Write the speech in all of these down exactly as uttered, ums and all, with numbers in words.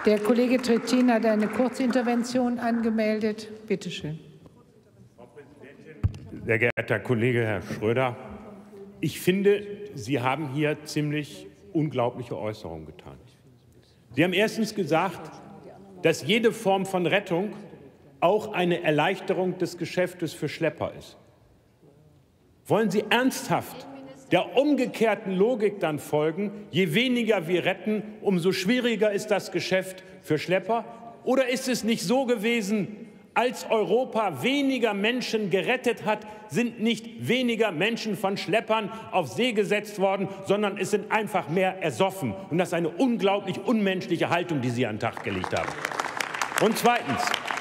Der Kollege Trittin hat eine Kurzintervention angemeldet. Bitte schön. Frau Präsidentin, sehr geehrter Herr Kollege Herr Schröder, ich finde, Sie haben hier ziemlich unglaubliche Äußerungen getan. Sie haben erstens gesagt, dass jede Form von Rettung auch eine Erleichterung des Geschäftes für Schlepper ist. Wollen Sie ernsthaft der umgekehrten Logik dann folgen, je weniger wir retten, umso schwieriger ist das Geschäft für Schlepper? Oder ist es nicht so gewesen, als Europa weniger Menschen gerettet hat, sind nicht weniger Menschen von Schleppern auf See gesetzt worden, sondern es sind einfach mehr ersoffen. Und das ist eine unglaublich unmenschliche Haltung, die Sie an den Tag gelegt haben. Und zweitens,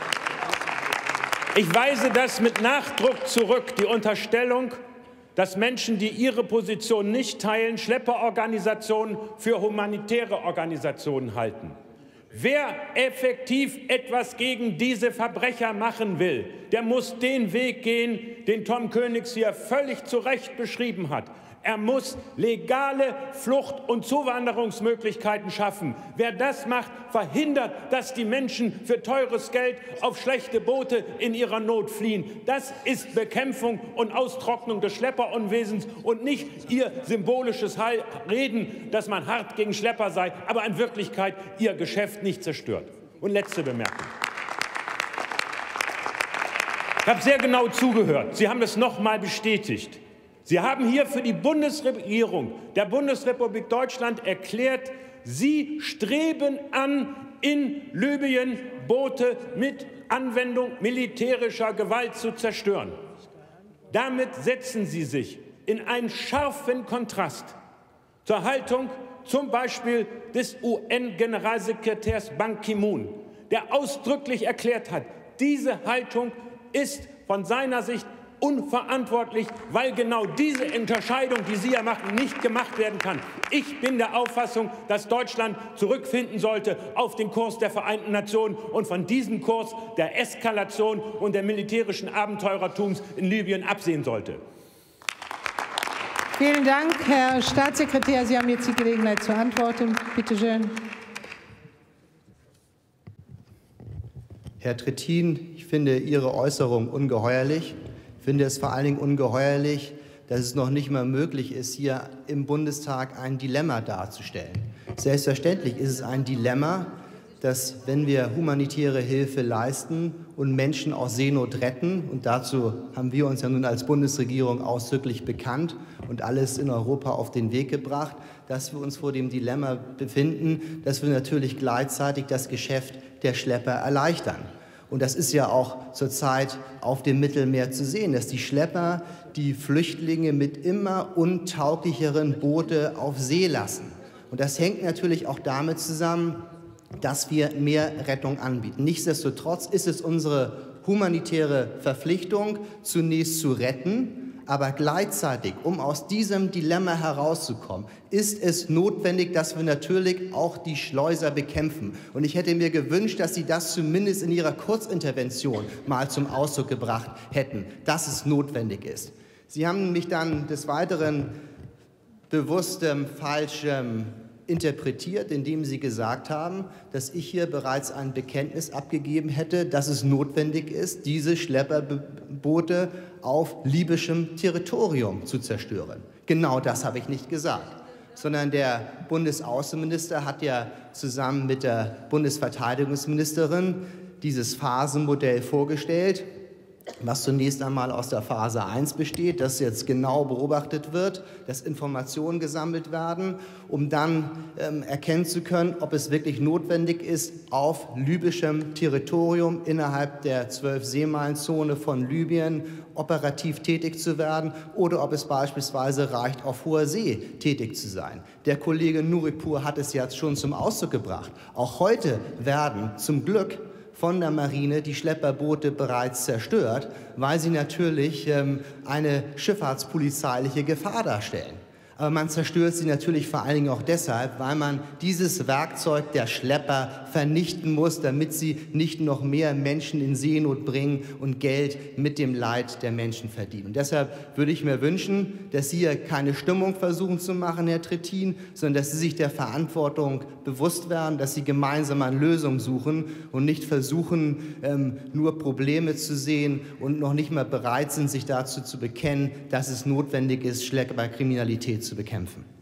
ich weise das mit Nachdruck zurück, die Unterstellung, dass Menschen, die ihre Position nicht teilen, Schlepperorganisationen für humanitäre Organisationen halten. Wer effektiv etwas gegen diese Verbrecher machen will, der muss den Weg gehen, den Tom Königs hier völlig zu Recht beschrieben hat. Er muss legale Flucht- und Zuwanderungsmöglichkeiten schaffen. Wer das macht, verhindert, dass die Menschen für teures Geld auf schlechte Boote in ihrer Not fliehen. Das ist Bekämpfung und Austrocknung des Schlepperunwesens und nicht Ihr symbolisches Reden, dass man hart gegen Schlepper sei, aber in Wirklichkeit Ihr Geschäft nicht zerstört. Und letzte Bemerkung. Ich habe sehr genau zugehört. Sie haben es noch mal bestätigt. Sie haben hier für die Bundesregierung der Bundesrepublik Deutschland erklärt, Sie streben an, in Libyen Boote mit Anwendung militärischer Gewalt zu zerstören. Damit setzen Sie sich in einen scharfen Kontrast zur Haltung zum Beispiel des U N-Generalsekretärs Ban Ki-moon, der ausdrücklich erklärt hat, diese Haltung ist von seiner Sicht unverantwortlich, weil genau diese Unterscheidung, die Sie ja machen, nicht gemacht werden kann. Ich bin der Auffassung, dass Deutschland zurückfinden sollte auf den Kurs der Vereinten Nationen und von diesem Kurs der Eskalation und der militärischen Abenteurertums in Libyen absehen sollte. Vielen Dank, Herr Staatssekretär. Sie haben jetzt die Gelegenheit zu antworten. Bitte schön. Herr Trittin, ich finde Ihre Äußerung ungeheuerlich. Ich finde es vor allen Dingen ungeheuerlich, dass es noch nicht mal möglich ist, hier im Bundestag ein Dilemma darzustellen. Selbstverständlich ist es ein Dilemma, dass, wenn wir humanitäre Hilfe leisten und Menschen aus Seenot retten, und dazu haben wir uns ja nun als Bundesregierung ausdrücklich bekannt und alles in Europa auf den Weg gebracht, dass wir uns vor dem Dilemma befinden, dass wir natürlich gleichzeitig das Geschäft der Schlepper erleichtern. Und das ist ja auch zurzeit auf dem Mittelmeer zu sehen, dass die Schlepper die Flüchtlinge mit immer untauglicheren Boote auf See lassen. Und das hängt natürlich auch damit zusammen, dass wir mehr Rettung anbieten. Nichtsdestotrotz ist es unsere humanitäre Verpflichtung, zunächst zu retten, aber gleichzeitig, um aus diesem Dilemma herauszukommen, ist es notwendig, dass wir natürlich auch die Schleuser bekämpfen. Und ich hätte mir gewünscht, dass Sie das zumindest in Ihrer Kurzintervention mal zum Ausdruck gebracht hätten, dass es notwendig ist. Sie haben mich dann des Weiteren bewusst ähm, falsch ähm, interpretiert, indem Sie gesagt haben, dass ich hier bereits ein Bekenntnis abgegeben hätte, dass es notwendig ist, diese Schlepperboote auf libyschem Territorium zu zerstören. Genau das habe ich nicht gesagt, sondern der Bundesaußenminister hat ja zusammen mit der Bundesverteidigungsministerin dieses Phasenmodell vorgestellt, was zunächst einmal aus der Phase eins besteht, dass jetzt genau beobachtet wird, dass Informationen gesammelt werden, um dann ähm, erkennen zu können, ob es wirklich notwendig ist, auf libyschem Territorium innerhalb der zwölf Seemeilenzone von Libyen operativ tätig zu werden oder ob es beispielsweise reicht, auf hoher See tätig zu sein. Der Kollege Nuripur hat es jetzt schon zum Ausdruck gebracht. Auch heute werden zum Glück von der Marine die Schlepperboote bereits zerstört, weil sie natürlich ähm, eine schifffahrtspolizeiliche Gefahr darstellen. Aber man zerstört sie natürlich vor allen Dingen auch deshalb, weil man dieses Werkzeug der Schlepper vernichten muss, damit sie nicht noch mehr Menschen in Seenot bringen und Geld mit dem Leid der Menschen verdienen. Und deshalb würde ich mir wünschen, dass Sie hier keine Stimmung versuchen zu machen, Herr Trittin, sondern dass Sie sich der Verantwortung bewusst werden, dass Sie gemeinsam an Lösungen suchen und nicht versuchen, ähm, nur Probleme zu sehen und noch nicht mal bereit sind, sich dazu zu bekennen, dass es notwendig ist, Schlepperkriminalität zu bekämpfen.